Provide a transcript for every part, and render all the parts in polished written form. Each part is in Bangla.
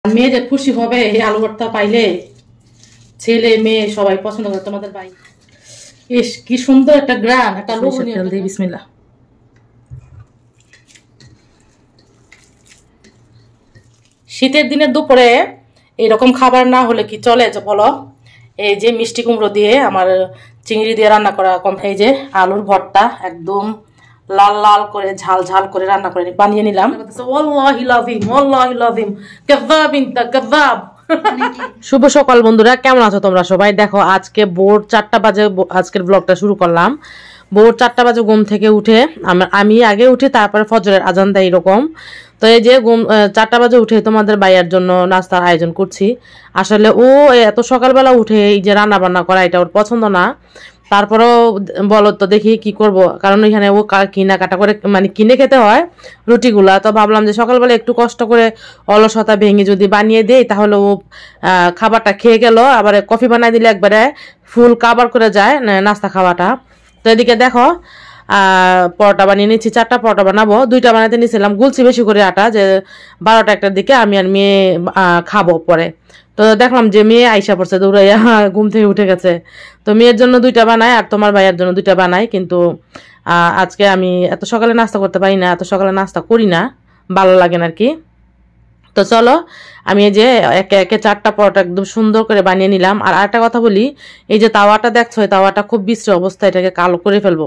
মেয়েদের খুশি হবে এই আলু ভর্তা পাইলে, ছেলে মেয়ে সবাই পছন্দ করে। তোমাদের ভাই ইস কি সুন্দর একটা গ্রান, একটা লোভনীয়। তেল দিয়ে বিসমিল্লাহ। শীতের দিনের দুপুরে এরকম খাবার না হলে কি চলে বলো? এই যে মিষ্টি কুমড়ো দিয়ে আমার চিংড়ি দিয়ে রান্না করা, এই যে আলুর ভর্তা একদম লাল লাল করে ঝাল ঝাল করে রান্না করে বানিয়ে নিলাম। শুভ সকাল বন্ধুরা, কেমন আছো তোমরা সবাই? দেখো আজকে ভোর 4টা বাজে আজকের ব্লগটা শুরু করলাম। ভোর 4টা বাজে ঘুম থেকে উঠে আমি আগে উঠি, তারপরে ফজরের আজান দেয় এরকম। তো এই যে 4টা বাজে উঠে তোমাদের ভাইয়ার জন্য নাস্তার আয়োজন করছি। আসলে ও এত সকালবেলা উঠে এই যে রান্না বান্না করা এটা ওর পছন্দ না। তারপরেও বলো তো দেখি কি করব, কারণ ওইখানে ও কেনাকাটা করে মানে কিনে খেতে হয় রুটিগুলা। তো ভাবলাম যে সকালবেলা একটু কষ্ট করে অলসতা ভেঙে যদি বানিয়ে দেই তাহলে ও খাবারটা খেয়ে গেল, আবার কফি বানাই দিলে একবারে ফুল কাবার করে যায় নাস্তা খাওয়াটা। তো এদিকে দেখো পরোটা বানিয়ে নিচ্ছি, 4টা পরোটা বানাবো। 2টা বানাতে নিয়েছিলাম, গুলছি বেশি করে আটা, যে 12টা 1টার দিকে আমি আর মেয়ে খাবো পরে। তো দেখলাম যে মেয়ে আইসা পড়ছে দৌড়াইয়া, ঘুম থেকে উঠে গেছে। তো মেয়ের জন্য 2টা বানাই আর তোমার ভাইয়ের জন্য 2টা বানাই। কিন্তু আজকে আমি এত সকালে নাস্তা করতে পারি না, এত সকালে নাস্তা করি না, ভালো লাগে না আর কি। তো চলো আমি এই যে একে একে 4টা পরোটা একদম সুন্দর করে বানিয়ে নিলাম। আর আরেকটা কথা বলি, এই যে তাওয়াটা দেখছো, এই তাওয়াটা খুব বিশ্রী অবস্থা, এটাকে কালো করে ফেলবো।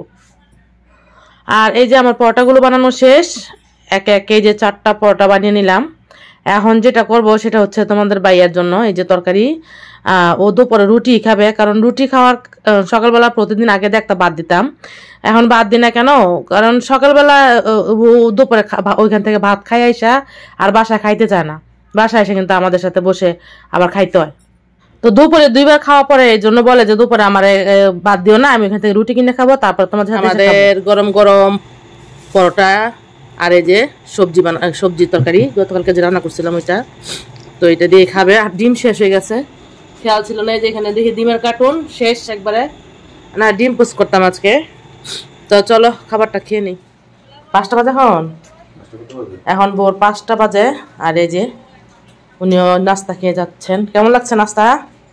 আর এই যে আমার পরোটাগুলো বানানো শেষ, একে একে যে 4টা পরোটা বানিয়ে নিলাম। এখন যেটা করব সেটা হচ্ছে তোমাদের ভাইয়ার জন্য এই যে তরকারি। ও দুপুরে রুটি খাবে, কারণ রুটি খাওয়ার সকালবেলা প্রতিদিন আগে একটা বাদ দিতাম, এখন বাদ দিই না কেন, কারণ সকালবেলা দুপুরে ওইখান থেকে ভাত খাই আইসা আর বাসায় খাইতে চায় না, বাসায় এসে কিন্তু আমাদের সাথে বসে আবার খাইতে হয়। তো দুপুরে 2বার খাওয়া পরে এই জন্য বলে যে দুপুরে আমার বাদ দিও না, আমি ওখান থেকে রুটি কিনে খাবো, তারপর তোমাদের সাথে আমাদের গরম গরম পরোটা আর এই যে সবজি তরকারি গতকালকে যে রান্না করছিলাম ওইটা, তো এটা দিয়ে খাবে। আর ডিম শেষ হয়ে গেছে, খেয়াল ছিল না যে এখানে দেখি ডিমের কার্টুন শেষ একবারে, না ডিম পোস্ট করতাম আজকে। তো চলো খাবারটা খেয়ে নিই। 5টা বাজে এখন ভোর 5টা বাজে। আর এই যে উনিও নাস্তা খেয়ে যাচ্ছেন। কেমন লাগছে নাস্তা?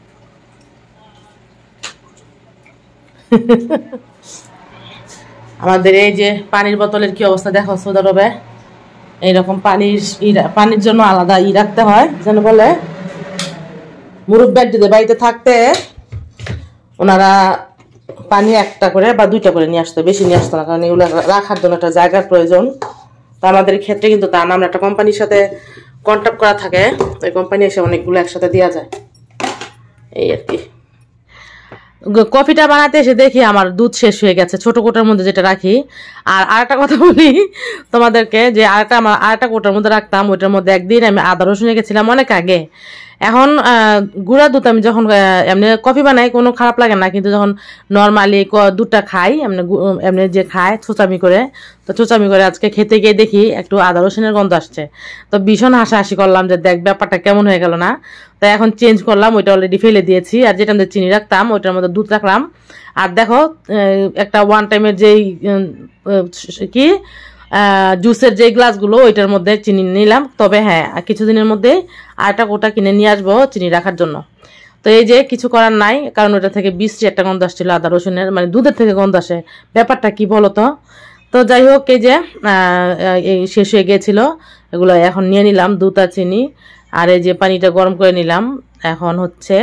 আমাদের এই যে পানির বোতলের কি অবস্থা দেখো, সৌদি আরবে এইরকম পানির জন্য আলাদা রাখতে হয়, যেন বলে মুরব্বীদের বাড়িতে থাকতে ওনারা পানি 1টা করে বা 2টা করে নিয়ে আসতো, বেশি নিয়ে আসতো না, কারণ এগুলো রাখার জন্য একটা জায়গার প্রয়োজন। তো আমাদের ক্ষেত্রে কিন্তু তা না, আমরা একটা কোম্পানির সাথে কন্ট্যাক্ট করা থাকে, ওই কোম্পানি এসে অনেকগুলো একসাথে দেওয়া যায়, এই আর কি। কফিটা বানাতে এসে দেখি আমার দুধ শেষ হয়ে গেছে ছোট কোটার মধ্যে যেটা রাখি। আর আরেকটা কথা বলি তোমাদেরকে, যে আরেকটা কোটার মধ্যে রাখতাম, ওইটার মধ্যে একদিন আমি আদা রসুন রেখেছিলাম অনেক আগে। এখন গুঁড়া দুধ আমি যখন এমনি কফি বানাই কোনো খারাপ লাগে না, কিন্তু যখন নর্মালি দুধটা খাই এমনি যে খায় ছোচামি করে, তো ছোচামি করে আজকে খেতে গিয়ে দেখি একটু আদা রসুনের গন্ধ আসছে। তো ভীষণ হাসাহাসি করলাম যে দেখ ব্যাপারটা কেমন হয়ে গেল না। তো এখন চেঞ্জ করলাম, ওইটা অলরেডি ফেলে দিয়েছি। আর যেটা মধ্যে চিনি রাখতাম ওইটার মধ্যে দুধ রাখলাম। আর দেখো একটা ওয়ান টাইমের যেই কি জুসের যে গ্লাসগুলো, ওইটার মধ্যে চিনি নিলাম। তবে হ্যাঁ, কিছুদিনের মধ্যে আরেকটা কোটা কিনে নিয়ে আসবো চিনি রাখার জন্য। তো এই যে কিছু করার নাই, কারণ ওটা থেকে বিশ্রী একটা গন্ধ আসছিল আদা রসুনের, মানে দুধের থেকে গন্ধ আসে, ব্যাপারটা কি বলো তো। তো যাই হোক, এই যে এই শেষ হয়ে গিয়েছিল, এগুলো এখন নিয়ে নিলাম দুধ আর চিনি। আর এই যে পানিটা গরম করে নিলাম। এখন হচ্ছে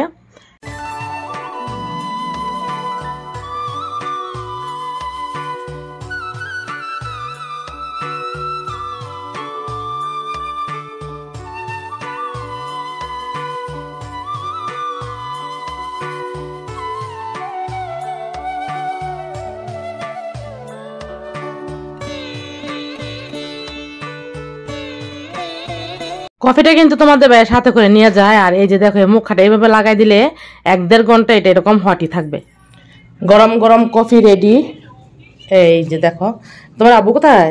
কফিটা কিন্তু তোমাদের সাথে করে নিয়ে যায়। আর এই যে দেখো মুখটা এইভাবে লাগাই দিলে 1-1.5 ঘন্টা এটা এরকম হটই থাকবে। গরম গরম কফি রেডি। এই যে দেখো, তোমার আব্বু কোথায়?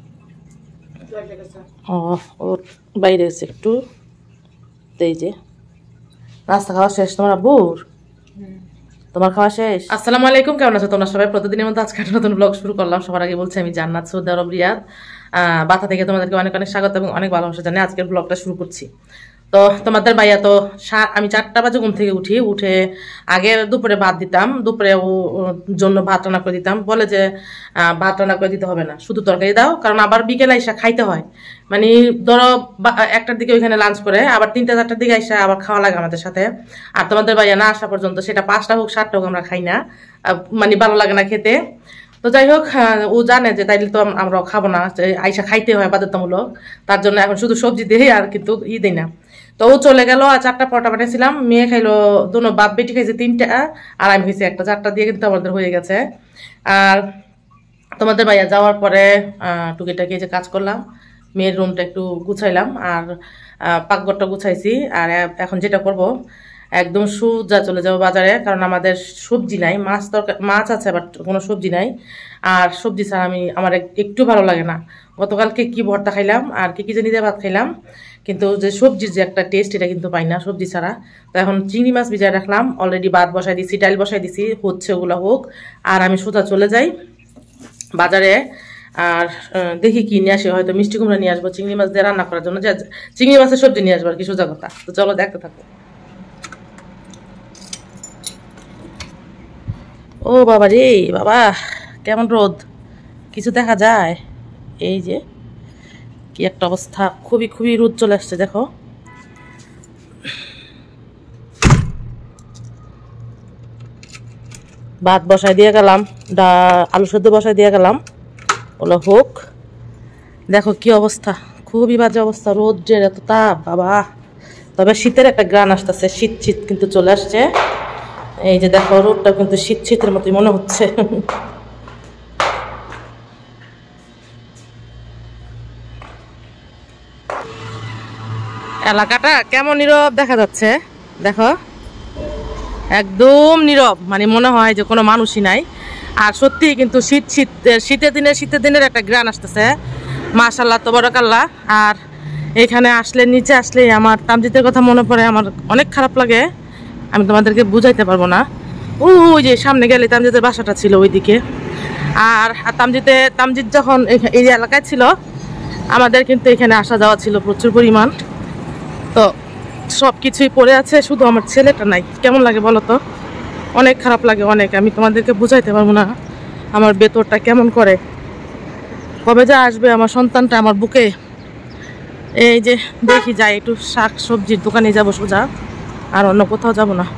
ওর বাইরে গেছে একটু। এই যে নাস্তা খাওয়া শেষ তোমার আব্বুর? তোমার খাওয়া শেষ? আসসালামু আলাইকুম, কেমন আছো তোমরা সবাই? প্রতিদিনের মতো আজকে একটা নতুন ব্লগ শুরু করলাম। সবার আগে বলছি আমি জান্নাত, সৌদি আরব রিয়াদ। বাথা থেকে তোমাদেরকে অনেক অনেক স্বাগত এবং অনেক ভালোবাসা জানিয়ে আজকের ব্লগটা শুরু করছি। তো তোমাদের ভাইয়া তো আমি 4টা বাজে ঘুম থেকে উঠে আগে দুপুরে ভাত দিতাম, দুপুরে ওর জন্য ভাত রান্না করে দিতাম। বলে যে ভাত রান্না করে দিতে হবে না, শুধু তরকারি দাও, কারণ আবার বিকেলে আইসা খাইতে হয়। মানে ধরো 1টার দিকে ওইখানে লাঞ্চ করে আবার 3টা-4টার দিকে আইসা আবার খাওয়া লাগে আমাদের সাথে। আর তোমাদের ভাইয়া না আসা পর্যন্ত, সেটা 5টা হোক 7টা হোক, আমরা খাই না, মানে ভালো লাগে না খেতে। তো যাই হোক, ও জানে যে তাইলে তো আমরা খাবো না, আইসা খাইতে হয় বাধ্যতামূলক, তার জন্য এখন শুধু সবজি দিয়ে আর কিন্তু দিই না। তো ও চলে গেল, আর 4টা পরোটা বানিয়েছিলাম, মেয়ে খাইলো দুনো, বাপ বেটি খাইছে 3টা, আর আমি খাইছি 1টা। 4টা দিয়ে কিন্তু আমাদের হয়ে গেছে। আর তোমাদের ভাইয়া যাওয়ার পরে টুকিটাকি যে কাজ করলাম, মেয়ের রুমটা একটু গুছাইলাম, আর পাকঘরটা গুছাইছি। আর এখন যেটা করব, একদম সোজা চলে যাবো বাজারে, কারণ আমাদের সবজি নাই, মাছ আছে বাট কোনো সবজি নাই। আর সবজি ছাড়া আমার একটু ভালো লাগে না। গতকালকে কি ভর্তা খাইলাম আর কি জানি দিয়ে ভাত খাইলাম, কিন্তু যে সবজির যে একটা টেস্ট, এটা কিন্তু পাই না সবজি ছাড়া। তো এখন চিংড়ি মাছ ভিজায় রাখলাম, অলরেডি ভাত বসাই দিছি, ডাল বসাই দিছি, হচ্ছে, ওগুলো হোক। আর আমি সোজা চলে যাই বাজারে। আর দেখি কি নিয়ে আসি, হয়তো মিষ্টি কুমড়া নিয়ে আসবো চিংড়ি মাছ দিয়ে রান্না করার জন্য, যে চিংড়ি মাছের সবজি নিয়ে আসবো আর কি, সোজা কথা। তো চলো দেখতে থাকো। ও বাবা রে বাবা, কেমন রোদ, কিছু দেখা যায়? এই যে কি একটা অবস্থা, খুবই খুবই রোদ চলে আসছে, দেখো। ভাত বসাই দিয়ে গেলাম, আলু সেদ্ধ বসাই দিয়ে গেলাম, ওগুলো হোক। দেখো কি অবস্থা, খুবই বাজে অবস্থা, রোদ যে এত তাপ বাবা। তবে শীতের একটা গ্রান আসতেছে, শীত শীত কিন্তু চলে আসছে। এই যে দেখো, রোদটা কিন্তু শীত শীতের মতোই মনে হচ্ছে। এলাকাটা কেমন নীরব দেখা যাচ্ছে, দেখো, একদম নীরব, মানে মনে হয় যে কোনো মানুষই নাই। আর সত্যি কিন্তু শীতের দিনের একটা গ্রান আসতেছে, মাশাআল্লাহ তাবারাকাল্লাহ। আর এখানে আসলে, নিচে আসলে আমার তামজিদের কথা মনে পড়ে, আমার অনেক খারাপ লাগে, আমি তোমাদেরকে বুঝাইতে পারবো না। ওই যে সামনে গেলে তামজিদের বাসাটা ছিল ওইদিকে। আর তামজিদ যখন এই এলাকায় ছিল, আমাদের কিন্তু এখানে আসা যাওয়া ছিল প্রচুর পরিমাণ। তো সব কিছুই পড়ে আছে, শুধু আমার ছেলেটা নাই। কেমন লাগে বলো তো, অনেক খারাপ লাগে, অনেক। আমি তোমাদেরকে বুঝাইতে পারবো না আমার ভেতরটা কেমন করে। কবে যা আসবে আমার সন্তানটা আমার বুকে। এই যে দেখি, যাই একটু শাক সবজির দোকানে যাবো সোজা, আর অন্য কোথাও যাব না।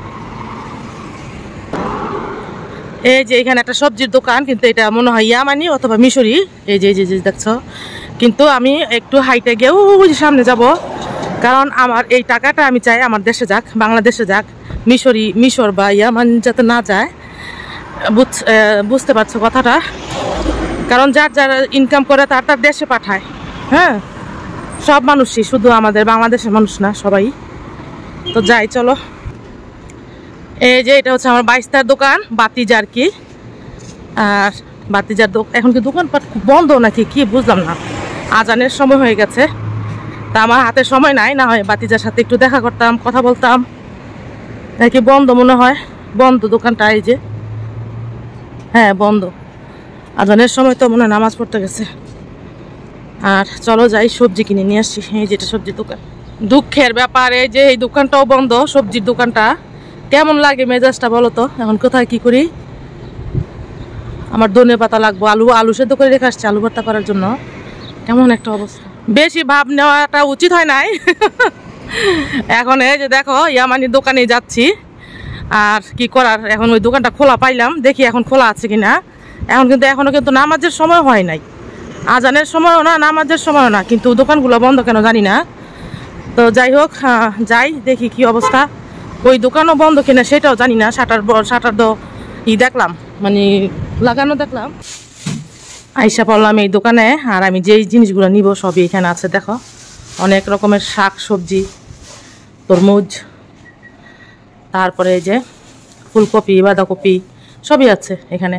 এই যে এখানে একটা সবজির দোকান, কিন্তু এটা মনে হয় ইয়ামানি অথবা মিশরি। এই যে দেখছো, কিন্তু আমি একটু হাইটে গিয়েও সামনে যাব, কারণ আমার এই টাকাটা আমি চাই আমার দেশে যাক, বাংলাদেশে যাক, মিশর বা ইয়ামান যাতে না যায়। বুঝতে পারছো কথাটা? কারণ যার ইনকাম করে তার দেশে পাঠায়। হ্যাঁ, সব মানুষই, শুধু আমাদের বাংলাদেশের মানুষ না, সবাই। তো যাই, চলো। এই যে এটা হচ্ছে আমার বাইস্তার দোকান, বাতিজার কি। আর বাতিজার এখন কি দোকানপাট বন্ধ নাকি কি বুঝলাম না, আজানের সময় হয়ে গেছে। তা আমার হাতে সময় নাই, না হয় বাতিজার সাথে একটু দেখা করতাম, কথা বলতাম। নাকি বন্ধ মনে হয়, বন্ধ দোকানটা। এই যে হ্যাঁ বন্ধ, আজানের সময় তো মনে হয় নামাজ পড়তে গেছে। আর চলো যাই, সবজি কিনে নিয়ে আসছি। এই যেটা সবজির দোকান, দুঃখের ব্যাপার এই যে এই দোকানটাও বন্ধ, সবজির দোকানটা। কেমন লাগে মেজাজটা বলো তো? এখন কোথায় কি করি, আমার ধনে পাতা লাগবো, আলু সেদ্ধ করে রেখে আসছে আলু ভর্তা করার জন্য। কেমন একটা অবস্থা, বেশি ভাব নেওয়াটা উচিত হয় নাই। এখন এই যে দেখো, ইয়ামানির দোকানে যাচ্ছি, আর কি করার, এখন ওই দোকানটা খোলা পাইলাম, দেখি এখন খোলা আছে কিনা। এখন কিন্তু এখনো কিন্তু নামাজের সময় হয় নাই, আজানের সময়ও না, নামাজের সময়ও না, কিন্তু দোকানগুলো বন্ধ কেন জানি না। তো যাই হোক, যাই দেখি কি অবস্থা। ওই দোকানও বন্ধ কিনা সেটাও জানি না, শাটার দেখলাম, মানে লাগানো দেখলাম। আইসা পড়লাম এই দোকানে, আর আমি যেই জিনিসগুলো নিব সবই এখানে আছে। দেখো, অনেক রকমের শাক সবজি, তরমুজ, তারপরে এই যে ফুলকপি, বাঁধাকপি, সবই আছে এখানে,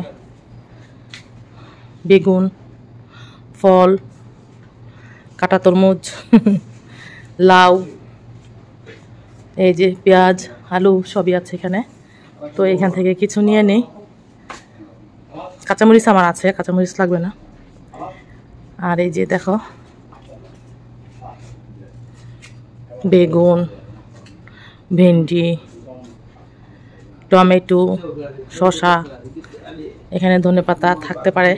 বেগুন, ফল, কাটা তরমুজ, লাউ, এই যে পেঁয়াজ, আলু, সবই আছে এখানে। তো এখান থেকে কিছু নিয়ে নেই। কাঁচামরিচ আমার আছে, কাঁচামরিচ লাগবে না। আর এই যে দেখো, বেগুন, ভেন্ডি, টমেটো, শসা, এখানে ধনেপাতা থাকতে পারে।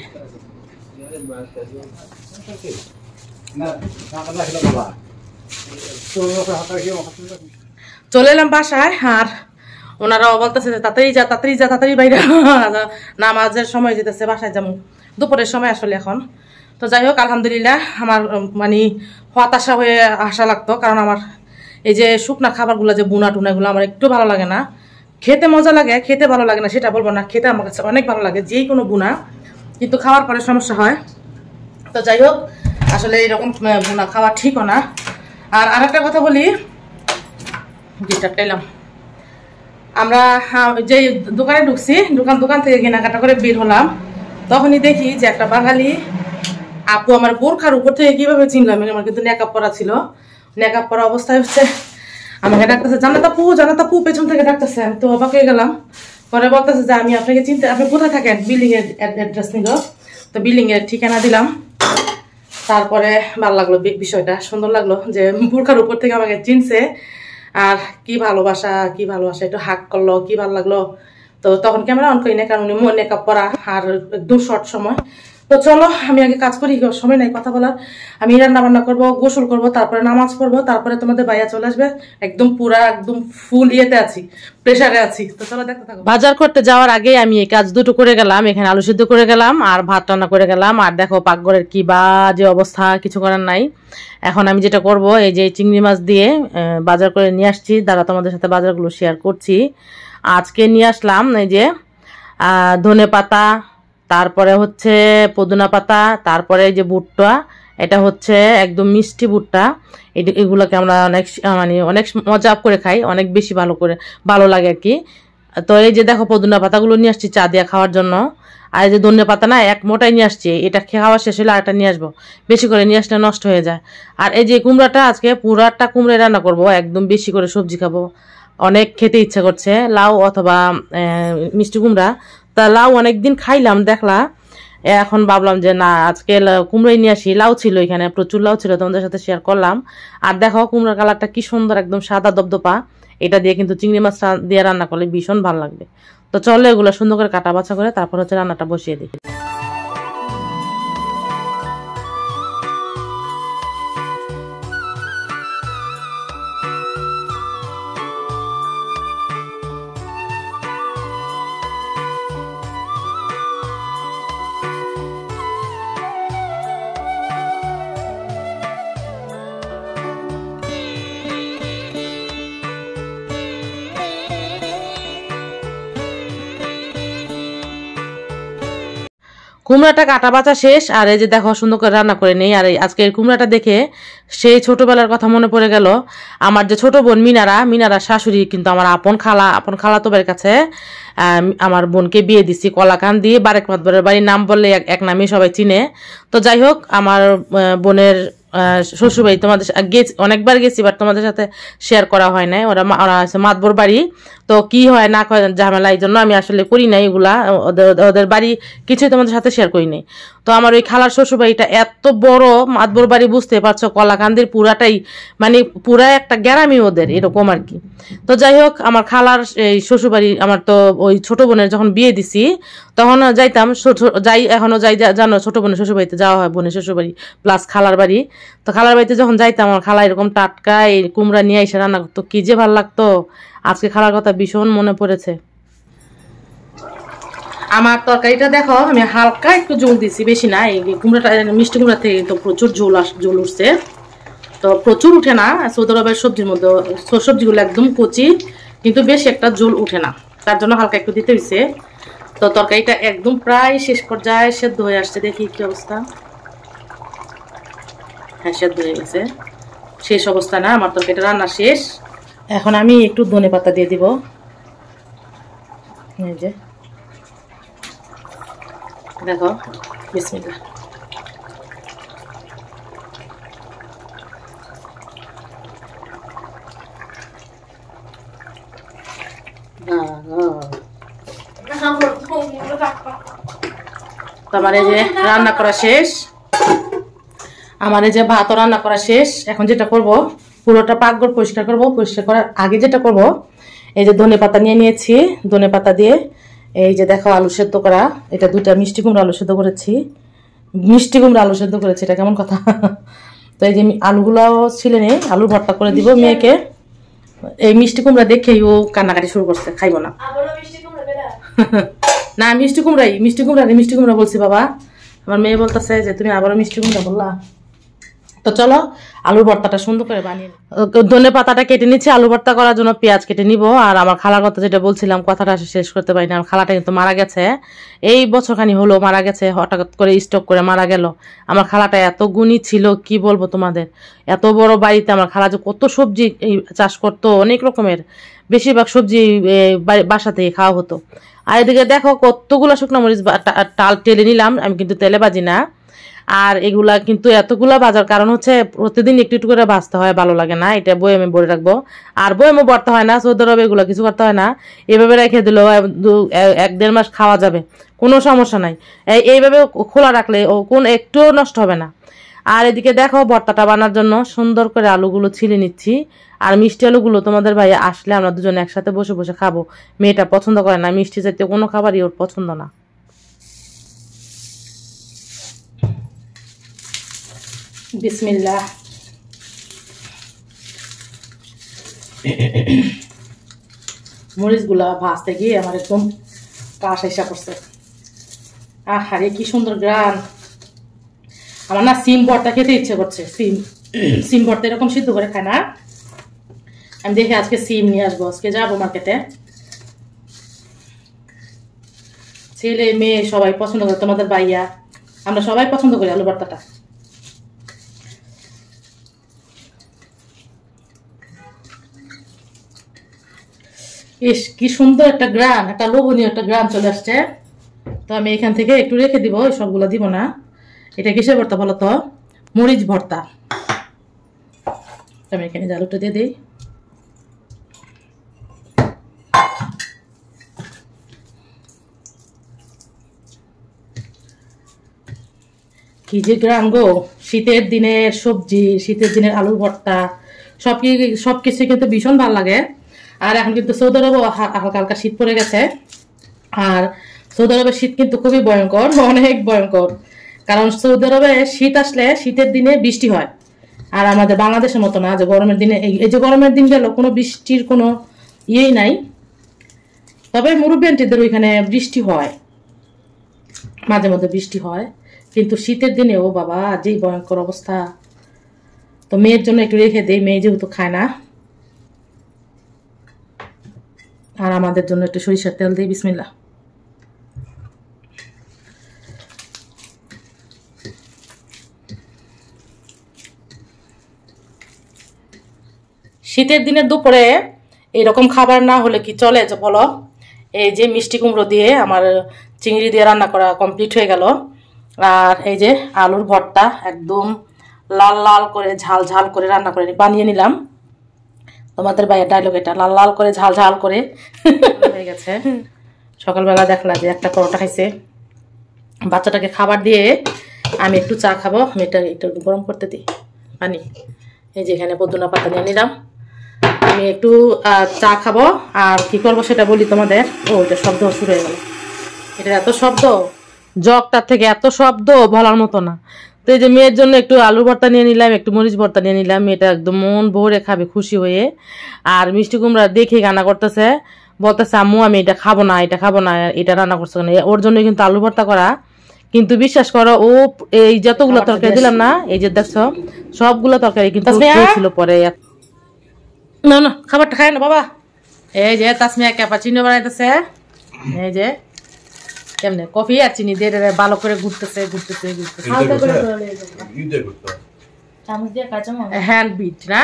চলে এলাম বাসায়, আর ওনারাও বলতেছে যে তাড়াতাড়ি যা তাড়াতাড়ি যা তাড়াতাড়ি বাইরে, নামাজের সময় যেতেছে, বাসায় যাবো দুপুরের সময় আসলে এখন। তো যাই হোক, আলহামদুলিল্লাহ আমার মানে হতাশা হয়ে আসা লাগতো, কারণ আমার এই যে শুকনা খাবারগুলো যে বুনা টুনাগুলো আমার একটু ভালো লাগে না। খেতে মজা লাগে, খেতে ভালো লাগে না সেটা বলবো না, খেতে আমার কাছে অনেক ভালো লাগে যেই কোনো বুনা, কিন্তু খাওয়ার পরে সমস্যা হয়। তো যাই হোক, আসলে এরকম বুনা খাওয়া ঠিকও না। আর আরেকটা কথা বলি, গিটারটা এলাম, আমরা যে দোকানে ঢুকছি, দোকান থেকে কেনাকাটা করে বের হলাম, তখনই দেখি যে একটা বাঙালি আপু আমার বোরখার উপর থেকে কিভাবে চিনলাম, আমার কিন্তু নেকআপ পরা ছিল, নেকআপ পরা অবস্থায় হচ্ছে আমাকে ডাকতেছে জান্নাত আপু, পেছন থেকে ডাকতেছে। আমি তো অবাক হয়ে গেলাম। পরে বলতেছে যে আমি আপনাকে চিনতে, আপনি কোথায় থাকেন, বিল্ডিং এর অ্যাড্রেস নিল, তো বিল্ডিং এর ঠিকানা দিলাম। তারপরে ভালো লাগলো, বিষয়টা সুন্দর লাগলো যে বোরখার উপর থেকে আমাকে চিনছে, আর কি ভালোবাসা একটু হাক করলো, কি ভালো লাগলো। তো তখন ক্যামেরা অন করি না, কারণ উনি মেকআপ করা আর একদম শর্ট সময়। তো চলো আমি আগে কাজ করি, সময় নাই কথা বলার। আমি রান্না বান্না করবো, গোসল করবো, তারপরে নামাজ পড়বো, তারপরে তোমাদের ভাইয়া চলে আসবে। একদম ফুল ইয়েতে আছি, প্রেসারে আছি। তো চলো দেখতে থাকো। বাজার করতে যাওয়ার আগে আমি এই কাজ দুটো করে গেলাম, এখানে আলু সিদ্ধ করে গেলাম আর ভাত রান্না করে গেলাম। আর দেখো পাকঘরের কি বাজে অবস্থা, কিছু করার নাই। এখন আমি যেটা করব, এই যে চিংড়ি মাছ দিয়ে বাজার করে নিয়ে আসছি, দাঁড়া তোমাদের সাথে বাজারগুলো শেয়ার করছি। আজকে নিয়ে আসলাম এই যে ধনে পাতা, তারপরে হচ্ছে পুদিনা পাতা, তারপরে এই যে ভুট্টা, এটা হচ্ছে একদম মিষ্টি ভুট্টা। এগুলোকে আমরা অনেক মজা করে খাই, অনেক বেশি ভালো লাগে আর কি। তো এই যে দেখো পুদিনা পাতাগুলো নিয়ে আসছি চা দিয়ে খাওয়ার জন্য। আর এই যে ধনে পাতা না, এক মোটাই নিয়ে আসছি, এটা খাওয়া শেষ হলে আরেকটা নিয়ে আসবো, বেশি করে নিয়ে আসলে নষ্ট হয়ে যায়। আর এই যে কুমড়াটা, আজকে পুরাটা কুমড়ে রান্না করব, একদম বেশি করে সবজি খাবো, অনেক খেতে ইচ্ছা করছে। লাউ অথবা মিষ্টি কুমড়া, তা লাউ অনেকদিন খাইলাম দেখলা, এখন ভাবলাম যে না আজকে কুমড়াই নিয়ে আসি। লাউ ছিল এখানে, প্রচুর লাউ ছিল, তোমাদের সাথে শেয়ার করলাম। আর দেখো কুমড়ার কালারটা কি সুন্দর, একদম সাদা দবদপা। এটা দিয়ে কিন্তু চিংড়ি মাছ দিয়ে রান্না করলে ভীষণ ভালো লাগবে। তো চলো এগুলো সুন্দর করে কাটা বাছা করে তারপর হচ্ছে রান্নাটা বসিয়ে দিই। কুমড়াটা কাটা বাছা শেষ, আর এই যে দেখো সুন্দর করে রান্না করে নেই। আর আজকে এই কুমড়াটা দেখে সেই ছোটবেলার কথা মনে পড়ে গেল। আমার যে ছোট বোন মিনারা শাশুড়ি কিন্তু আমার আপন খালা তো বাড়ির কাছে আমার বোনকে বিয়ে দিচ্ছি কলাকান্দি, বারেক মাতবরের বাড়ির নাম বললে এক নামে সবাই চিনে। তো যাই হোক, আমার বোনের শ্বশুরবাড়ি তোমাদের অনেকবার গেছি, বাট তোমাদের সাথে শেয়ার করা হয় নাই। ওরা আছে মাতবর বাড়ি, তো কি হয় না ঝামেলা, এই জন্য আমি আসলে করি নাই এগুলা, ওদের বাড়ি কিছুই তোমাদের সাথে শেয়ার করি নাই। তো আমার ওই খালার শ্বশুরবাড়িটা এত বড়, মাতবর বাড়ি বুঝতে পারছো, কলাকান্দির পুরাটাই মানে পুরা একটা গ্রামই ওদের এরকম আর কি। তো যাই হোক, আমার খালার এই শ্বশুরবাড়ি, আমার তো ওই ছোট বোনের যখন বিয়ে দিছি তখন যাইতাম, এখনো যাই, জানো ছোট বোনের শ্বশুরবাড়িতে যাওয়া হয়, বোনের শ্বশুরবাড়ি প্লাস খালার বাড়ি। তো খালার বাড়িতে যখন যাইতাম, আমার খালা এরকম টাটকা এই কুমড়া নিয়ে এসে রান্না করতো, কি যে ভালো লাগতো। আজকে খালার কথা ভীষণ মনে পড়েছে। আমার তরকারিটা দেখো, আমি হালকা একটু ঝোল দিছি, বেশি না। এই কুমড়াটা মিষ্টি কুমড়া থেকে তো প্রচুর ঝোল উঠছে, তো প্রচুর উঠে না। সৌদি আরবের সবজির মধ্যে সবজিগুলো একদম কচি, কিন্তু বেশি একটা ঝোল উঠে না, তার জন্য হালকা একটু দিতে হয়েছে। তো তরকারিটা একদম প্রায় শেষ পর্যায়ে সেদ্ধ হয়ে আসছে, দেখি কি অবস্থা। হ্যাঁ, সেদ্ধ হয়ে গেছে, শেষ অবস্থা না, আমার তরকারিটা রান্না শেষ। এখন আমি একটু ধনে পাতা দিয়ে দিব, এই যে দেখো, বিসমিল্লাহ। আমার এই যে রান্না করা শেষ, আমার এই যে ভাতও রান্না করা শেষ। এখন যেটা করব, পুরোটা পাকঘর পরিষ্কার করব। পরিষ্কার করার আগে যেটা করব, এই যে ধনেপাতা নিয়ে নিয়েছি, ধনেপাতা দিয়ে এই যে দেখো আলু সেদ্ধ করা, এটা 2টা মিষ্টি কুমড়া আলু সেদ্ধ করেছি। মিষ্টি কুমড়া আলু সেদ্ধ করেছি, এটা কেমন কথা। তো এই যে আলুগুলো ছিলে নেই, আলুর ভর্তা করে দিব মেয়েকে। এই মিষ্টি কুমড়া দেখেই ও কান্নাকাটি শুরু করছে, খাইব না। না মিষ্টি কুমড়া বলছি বাবা। আমার মেয়ে বলতেছে যে তুমি আবারও মিষ্টি কুমড়া বললা। তো চলো আলুর ভর্তাটা সুন্দর করে বানিয়ে ধনে পাতাটা কেটে নিচ্ছি আলু ভর্তা করার জন্য, পেঁয়াজ কেটে নিব। আর আমার খালার কথা যেটা বলছিলাম, কথাটা শেষ করতে পারি না। আমার খালাটা কিন্তু মারা গেছে, এই বছরখানি হলো মারা গেছে, হঠাৎ করে স্ট্রোক করে মারা গেল। আমার খালাটা এত গুণী ছিল কি বলবো তোমাদের। এত বড় বাড়িতে আমার খালা যে কত সবজি চাষ করতো, অনেক রকমের, বেশিরভাগ সবজি বাসা থেকে খাওয়া হতো। আর এদিকে দেখো কতগুলো শুকনো মরিচ টাল টেলে নিলাম, আমি কিন্তু তেলে বাজি না। আর এগুলা কিন্তু এতগুলা বাজার কারণ হচ্ছে প্রতিদিন একটু একটু করে ভাজতে হয়, ভালো লাগে না। এটা বয়েমে ভরে রাখবো, আর বয়েমে ভরতে হয় না, সৌদি আরবে এগুলো কিছু করতে হয় না। এভাবে রেখে দিলেও 1-1.5 মাস খাওয়া যাবে, কোনো সমস্যা নাই। এইভাবে খোলা রাখলে ও একটুও নষ্ট হবে না। আর এদিকে দেখো ভর্তাটা বানার জন্য সুন্দর করে আলুগুলো ছিলে নিচ্ছি। আর মিষ্টি আলুগুলো তোমাদের ভাই আসলে আমরা দুজনে একসাথে বসে বসে খাবো। মেয়েটা পছন্দ করে না মিষ্টি জাতীয় কোনো খাবারই, ওর পছন্দ না। বিসমিল্লাহ। মরিচগুলা ভাজতে গিয়ে আমার একদম কাশ এসে পড়ছে। আহারে কি সুন্দর গ্রান। আমার না সিম ভর্তা খেতে ইচ্ছে করছে। সিম ভর্তা এরকম সিদ্ধ করে খায় না। আমি দেখে আজকে সিম নিয়ে আসবো, আজকে যাবো মার্কেটে। ছেলে মেয়ে সবাই পছন্দ করে, তোমাদের ভাইয়া আমরা সবাই পছন্দ করি আলু ভর্তাটা। ইস কি সুন্দর একটা গ্রান, একটা লোভনীয় একটা গ্রান চলে আসছে। তো আমি এখান থেকে একটু রেখে দিব, সবগুলো দিব না। এটা কিসের ভর্তা বলো তো? মরিচ ভর্তা। আমি এখানে আলুটা দিয়ে দিই। কি যে গ্রান গো, শীতের দিনের সবজি, শীতের দিনের আলু ভর্তা, সবকিছু কিন্তু ভীষণ ভালো লাগে। আর এখন কিন্তু সৌদি আরবে হালকা হালকা শীত পড়ে গেছে। আর সৌদি আরবের শীত কিন্তু খুবই ভয়ঙ্কর, অনেক ভয়ঙ্কর। কারণ সৌদি আরবে শীত আসলে শীতের দিনে বৃষ্টি হয়। আর আমাদের বাংলাদেশের মতো না যে গরমের দিনে, এই যে গরমের দিন গেল কোনো বৃষ্টির কোনো ইয়েই নাই। তবে মুরব্বী আন্টিদের ওইখানে বৃষ্টি হয়, মাঝে মধ্যে বৃষ্টি হয়। কিন্তু শীতের দিনে ও বাবা যেই ভয়ঙ্কর অবস্থা। তো মেয়ের জন্য একটু রেখে দেই, মেয়ে যেহেতু খায় না। আর আমাদের জন্য একটু সরিষার তেল দিই। বিসমিল্লাহ। শীতের দিনের দুপুরে এরকম খাবার না হলে কি চলে যে বলো? এই যে মিষ্টি কুমড়ো দিয়ে আমার চিংড়ি দিয়ে রান্না করা কমপ্লিট হয়ে গেল। আর এই যে আলুর ভর্তা একদম লাল লাল করে ঝাল ঝাল করে রান্না করে বানিয়ে নিলাম। তোমাদের ভাইয়ের ডায়লগ এটা, লাল লাল করে ঝাল ঝাল করে হয়ে গেছে। সকালবেলা দেখলা যে একটা পরোটা খাইছে। বাচ্চাটাকে খাবার দিয়ে আমি একটু চা খাবো। আমি এটা একটু গরম করতে দিই পানি। এই যে এখানে পুদিনা পাতা নিয়ে নিলাম। আমি একটু চা খাবো। আর কি করবো সেটা বলি তোমাদের। ও এটা শব্দ শুরু হয়ে গেল, এটা এত শব্দ, জগটার থেকে এত শব্দ বলার মতো না। তো এই যে মেয়ের জন্য একটু আলু ভর্তা নিয়ে নিলাম, একটু মরিচ ভর্তা নিয়ে নিলাম। মেয়েটা একদম মন ভরে খাবে খুশি হয়ে। আর মিষ্টি কুমড়া দেখে কান্না করতেছে, বলতেছে আম্মু আমি এটা খাবো না, এটা খাবো না, এটা রান্না করছে না। ওর জন্য কিন্তু আলু ভর্তা করা। কিন্তু বিশ্বাস করো ও এই যতগুলো তরকারি দিলাম না, এই যে দেখছো সবগুলো তরকারি কিন্তু ছিল পরে। না না খাবারটা খায় না বাবা। এই যে তাসমিয়া ক্যাপাচিনো বানাইতেছে। এই যে কেমনে কফি আর চিনি দিয়ে ভালো করে ঘুরতেছে ঘুরতেছে ঘুরতেছে। হ্যান্ড বিট না,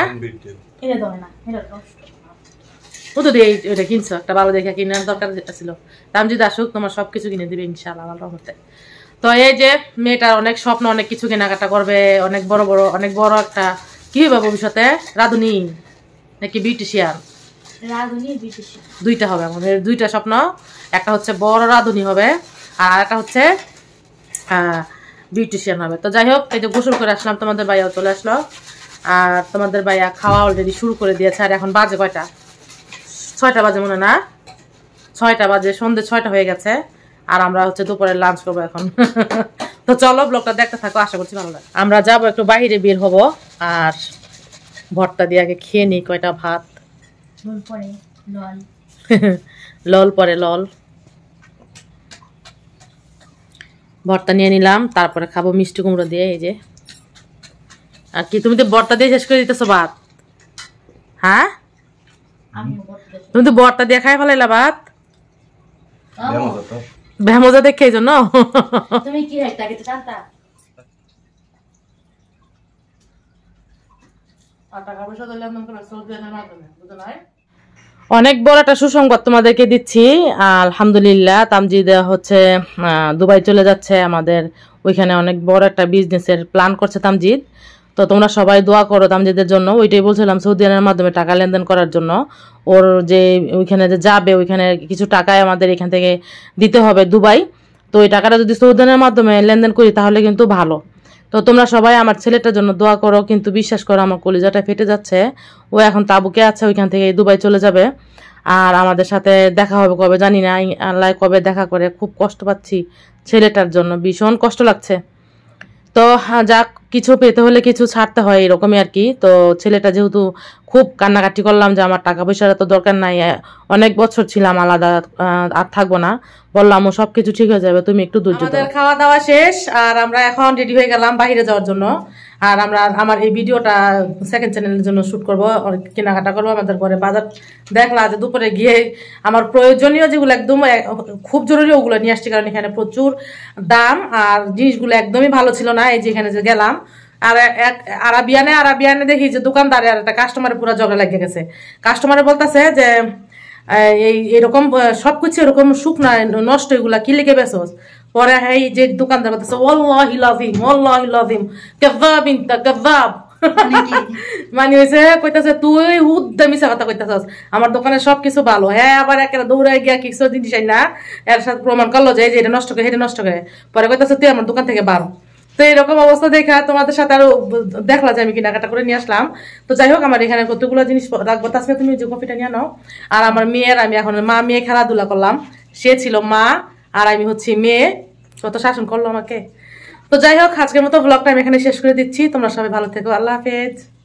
ও তো দিয়ে ওইটা কিনছো একটা ভালো দেখে কিনার দরকার ছিল। তামজিদ আসুক তোমার সবকিছু কিনে দিবে ইনশাআল্লাহ আল্লাহর রহমতে। তো এই যে মেয়েটার অনেক স্বপ্ন, অনেক কিছু কেনাকাটা করবে, অনেক বড় একটা কি হবে ভবিষ্যতে, রাঁধুনি নাকি বিউটিশিয়ান? দুইটা হবে আমাদের, দুইটা স্বপ্ন। একটা হচ্ছে বড় রাঁধুনি হবে, আর একটা হচ্ছে বিউটিশিয়ান হবে। তো যাই হোক, এই যে গোসল করে আসলাম, তোমাদের ভাইয়াও চলে আসলো। আর তোমাদের ভাইয়া খাওয়া অলরেডি শুরু করে দিয়েছে। আর এখন বাজে কয়টা? 6টা বাজে মনে না? 6টা বাজে, সন্ধ্যে 6টা হয়ে গেছে। আর আমরা হচ্ছে দুপুরে লাঞ্চ করবো এখন। তো চলো ব্লগটা দেখতে থাকো, আশা করছি ভালো লাগে। আমরা যাবো একটু বাইরে বের হবো, আর ভর্তা দিয়ে আগে খেয়ে নিই কয়টা ভাত। লল পরে লল ভর্তা নিয়ে নিলাম, তারপরে খাবো মিষ্টি কুমড়ো দিয়ে। এই যে, আর কি তুমি তো ভর্তা দিয়ে শেষ করে দিতেছো ভাত? হ্যাঁ, তুমি তো ভর্তা দিয়ে খাই ফেলাইলা ভাত। ভেমজা দেখে এই জন্য। তুমি কি অনেক বড় একটা সুসংবাদ তোমাদেরকে দিচ্ছি। আলহামদুলিল্লাহ, তামজিদ হচ্ছে দুবাই চলে যাচ্ছে। আমাদের ওইখানে অনেক বড় একটা বিজনেসের প্ল্যান করছে তামজিদ। তো তোমরা সবাই দোয়া করো তামজিদের জন্য। ওইটাই বলছিলাম, সৌদি আরবের মাধ্যমে টাকা লেনদেন করার জন্য। ওর যে ওইখানে যে যাবে, ওইখানে কিছু টাকায় আমাদের এখান থেকে দিতে হবে দুবাই। তো ওই টাকাটা যদি সৌদি আরবের মাধ্যমে লেনদেন করি তাহলে কিন্তু ভালো। তো তোমরা সবাই আমার ছেলেটার জন্য দোয়া করো। কিন্তু বিশ্বাস করো, আমার কলিজাটা ফেটে যাচ্ছে। ও এখন তাবুকে আছে, ওইখান থেকে দুবাই চলে যাবে। আর আমাদের সাথে দেখা হবে কবে জানি না, আল্লাহ কবে দেখা করে। খুব কষ্ট পাচ্ছি ছেলেটার জন্য, ভীষণ কষ্ট লাগছে। তো যা কিছু পেতে হলে কিছু ছাড়তে হয়, এরকমই আর কি। তো ছেলেটা যেহেতু খুব কান্নাকাটি করলাম যে আমার টাকা পয়সার তো দরকার নাই, অনেক বছর ছিলাম আলাদা, আর থাকবো না। বললাম ও সবকিছু ঠিক হয়ে যাবে, তুমি একটু ধৈর্য দাও। খাওয়া দাওয়া শেষ, আর আমরা এখন রেডি হয়ে গেলাম বাইরে যাওয়ার জন্য। আর আমার এই ভিডিওটা সেকেন্ড চ্যানেলের জন্য শুট করবো, কেনাকাটা করবো। আমাদের ঘরে বাজার দেখলা যে দুপুরে গিয়ে আমার প্রয়োজনীয় যেগুলো একদম খুব জরুরি ওগুলো নিয়ে আসছি, কারণ এখানে প্রচুর দাম আর জিনিসগুলো একদমই ভালো ছিল না। এই যে এখানে যে গেলাম, আর আরাবিয়ানে দেখি যে দোকানদারে আর একটা কাস্টমারের পুরো ঝগড়া লেগে গেছে। কাস্টমারে বলতেছে যে এরকম সবকিছু এরকম শুকনা নষ্ট, এগুলা কি লেগে বেছোস? পরে এই যে দোকানদার বলতেছে ওয়াল্লাহি লাযিম, ওয়াল্লাহি লাযিম, কাযাব ইনতা কাযাব। মানে হইছে কইতাছে তুই হুদ্দা মিছা কথা কইতাছস, আমার দোকানে সবকিছু ভালো। হ্যাঁ, আবার একেবারে দৌড়াই গিয়া কিছু জিনিস না এর সাথে প্রমাণ করলো যে এটা নষ্ট করে, এটা নষ্ট করে। পরে কইতাছে তুই আমার দোকান থেকে বার। তো এরকম অবস্থা দেখা তোমাদের সাথে আরো দেখলা যে আমি কেনাকাটা করে নিয়ে আসলাম। তো যাই হোক, আমার এখানে কতগুলো জিনিস রাখবো। তাছাড়া তুমি যে কপিটা নিয়ে নাও। আর আমার মেয়ের, আমি এখন মা মেয়ে খেলাধুলা করলাম। সে ছিল মা আর আমি হচ্ছি মেয়ে। কত শাসন করলো আমাকে। তো যাই হোক, আজকের মতো ব্লগটা আমি এখানে শেষ করে দিচ্ছি। তোমরা সবাই ভালো থেকো, আল্লাহ হাফেজ।